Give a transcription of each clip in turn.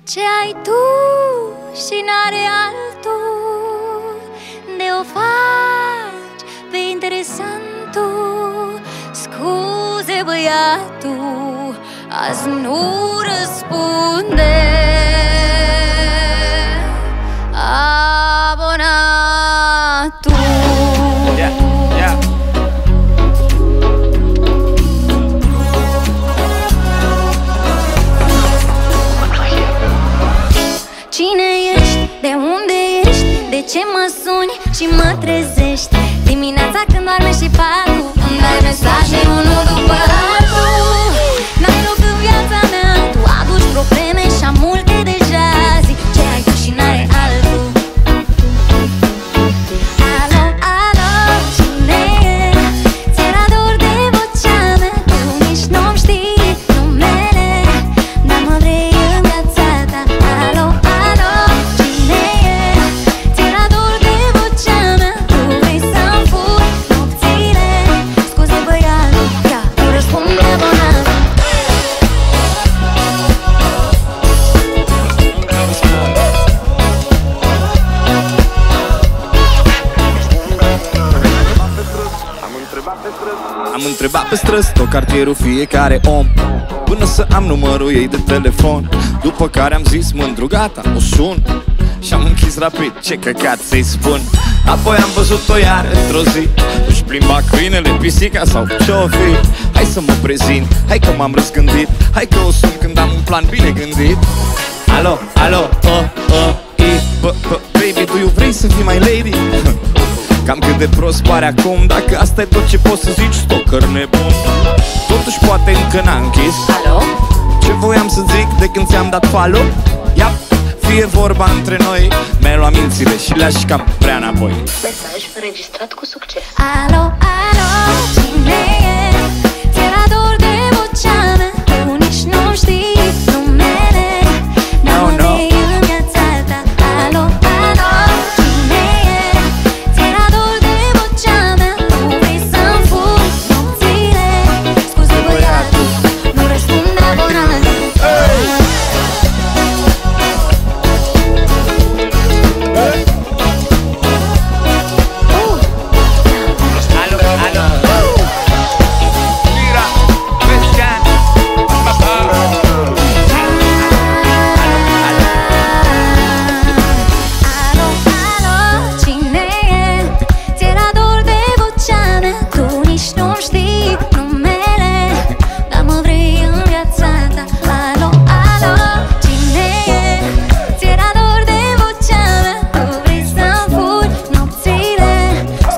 Ce ai tu și n-are altul, de o faci pe interesantul. Scuze, băiatul, azi nu răspunde abonatul. Cine ești? De unde ești? De ce mă suni și mă trezești? Dimineața când doarme și patul, îmi dai mesaje unul după altul. N-ai loc în viața mea, tu aduci probleme și am multe deja. Zi ce ai tu și n-are altul. Alo, alo, cine e? Ți-era dor de vocea mea, tu nici nu-mi știi numele, dar mă vrei în viața ta. Alo, alo, cine e? Ți-era dor de vocea mea, tu vrei să-mi furi nopțile. Scuze, băiatul, ia, nu răspunde abonatul. Am întrebat pe străzi tot cartierul, fiecare om, până să am numărul ei de telefon. După care am zis mândru, gata, o sun. Și-am închis rapid, ce căcat să-i spun. Apoi am văzut-o iar într-o zi, își plimba câinele, pisica sau ce-o fi. Hai să mă prezint, hai că m-am răzgândit, hai că o sun când am un plan bine gândit. Alo, alo, baby, tu vrei să fii my lady? Cam cât de prost pare acum, dacă asta e tot ce poți să zici, stalker nebun. Totuși poate încă n-a închis. Alo? Ce voiam să zic de când ți-am dat follow? Ia, fie vorba între noi, mi-ai luat mințile și le-aș cam prea înapoi. Mesaj înregistrat cu succes. Alo, alo, cine e? Ți-era dor de vocea mea, tu nici nu știi numele, dar mă vrei în viața ta. Alo, alo, cine e? Ți-era dor de vocea mea, tu vrei să-mi furi nopțile. Scuze, băiatul, nu răspunde abonatul.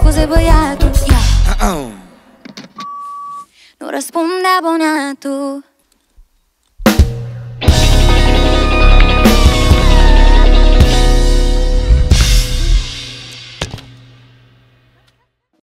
Nu răspunde abonatul.